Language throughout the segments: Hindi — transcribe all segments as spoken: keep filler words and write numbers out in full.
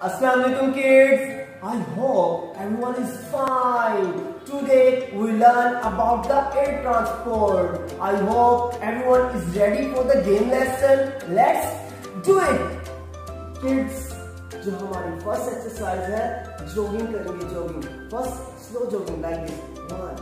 Assalamualaikum kids. I hope everyone is fine. Today we learn about the air transport. I hope everyone is ready for the game lesson. Let's do it. Kids, जो हमारी फर्स्ट एक्सरसाइज है जॉगिंग करेंगे. Jogging first slow jogging like this. One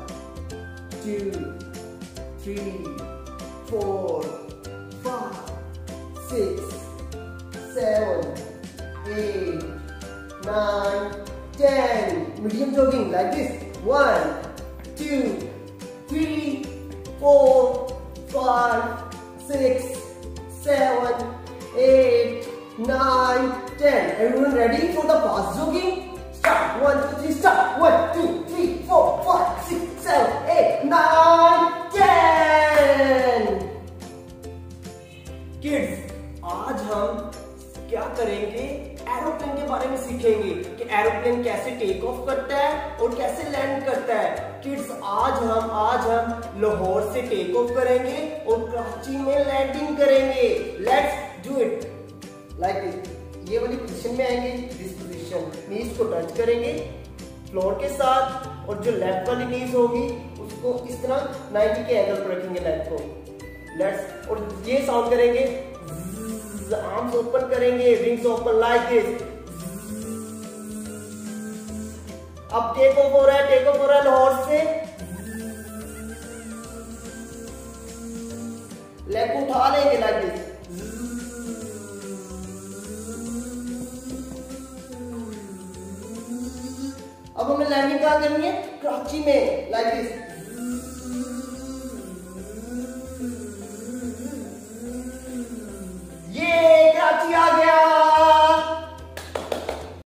two three four five six seven eight, nine, ten. Medium jogging like this. One, two, three, four, five, six, seven, eight, nine, ten. Everyone ready for the fast jogging? Start. One, two, three, start. One, two, three, four, five, six, seven, eight, nine, ten. Kids, आज हम क्या करेंगे? एरोप्लेन के बारे में सीखेंगे कि एरोप्लेन कैसे टेक ऑफ करता है और कैसे लैंड करता है. किड्स, आज हम आज हम लाहौर से टेक ऑफ करेंगे और कराची में लैंडिंग करेंगे. Let's do it like this. ये वाली पोजीशन में आएंगे. दिस पोजीशन, नीज को टच करेंगे फ्लोर के साथ और जो लेफ्ट वाली नीज होगी उसको इस तरह नाइंटी के एंगल पर रखेंगे लेग को. लेट्स और ये साउंड करेंगे. आर्म्स ओपन करेंगे, विंग्स ओपन लाइक दिस. अब टेक ऑफ हो रहा है. टेक ऑफ हो रहा है लाहौर से. लेग को उठा लेंगे लाइक दिस. अब हमें लैंडिंग कहां करनी है? कराची में लाइक दिस.